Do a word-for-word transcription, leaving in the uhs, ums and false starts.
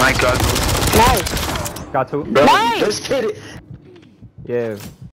my god. Nice. Got two. Bro, Nice. just hit it. Yeah.